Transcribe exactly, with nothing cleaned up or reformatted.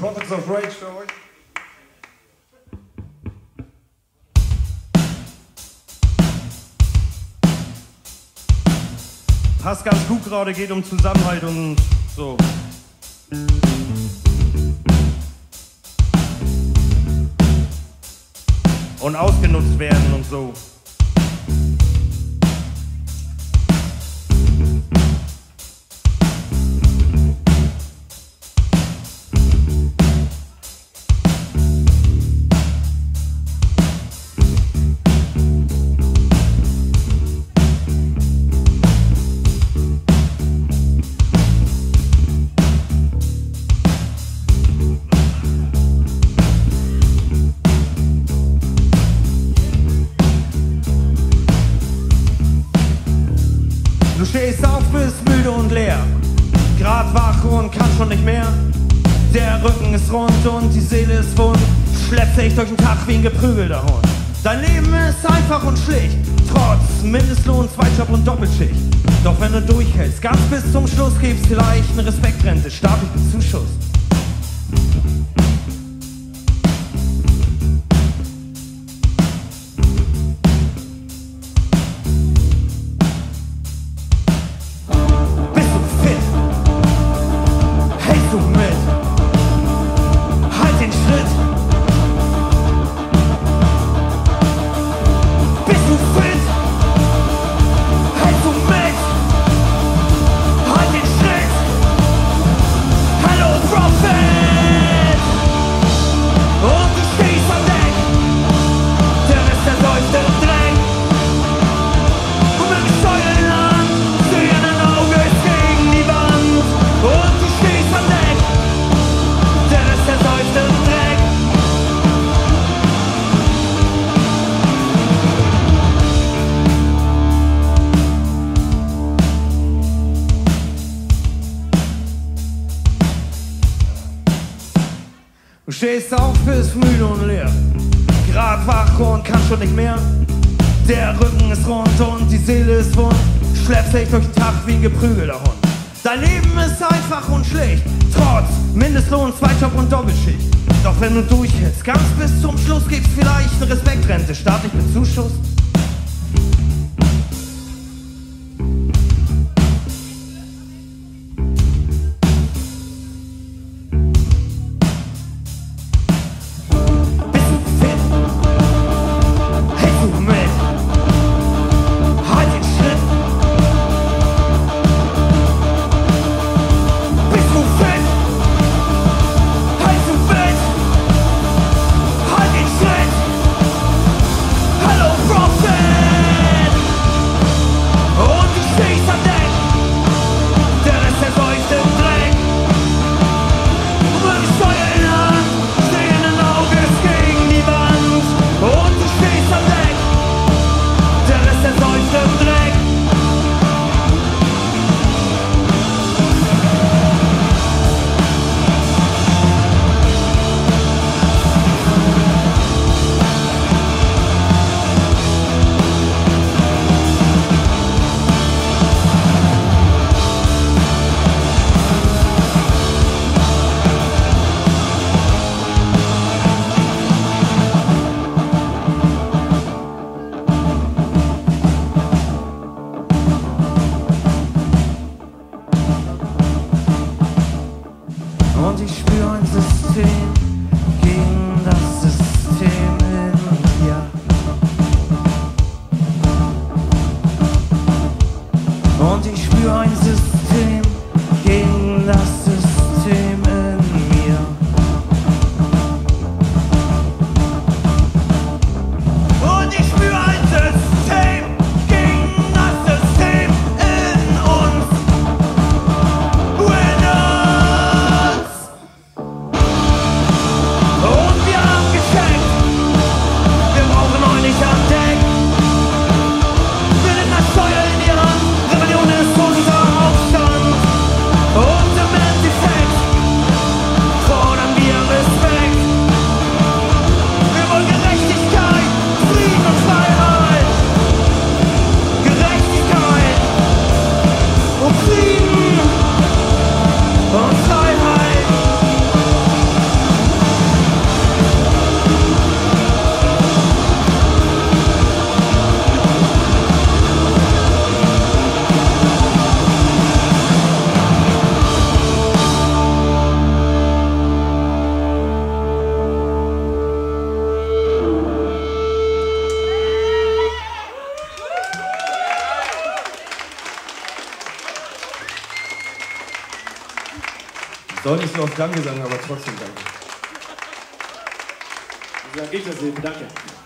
Prophets of Rage für euch. Passt ganz gut gerade, geht um Zusammenhalt und so. Und ausgenutzt werden und so. Du stehst auf, bist müde und leer, grad wach und kannst schon nicht mehr. Der Rücken ist rund und die Seele ist wund, schleppt sich durch den Tag wie ein geprügelter Hund. Dein Leben ist einfach und schlicht, trotz Mindestlohn, Zweitjob und Doppelschicht. Doch wenn du durchhältst, ganz bis zum Schluss, gibt's vielleicht eine Respektrente, staatlichen Zuschuss. Du stehst auf, bist müde und leer, grad wach und kannst schon nicht mehr. Der Rücken ist rund und die Seele ist wund, schleppt sich durch den Tag wie ein geprügelter Hund. Dein Leben ist einfach und schlicht, trotz Mindestlohn, Zweitjob und Doppelschicht. Doch wenn du durchhältst, ganz bis zum Schluss, gibt's vielleicht eine Respektrente, staatlich bezuschusst. Und ich spür ein System gegen das System in mir. Und ich spür ein System gegen das System in mir. Und ich spür ein System gegen das System in uns. In uns. Und wir haben geschenkt, wir brauchen euch nicht am Deck. Wir nehmen das Steuer in die Hand, Rebellion ist unser Aufstand. Soll nicht so oft Danke sagen, aber trotzdem danke. Sag ich das eben, danke.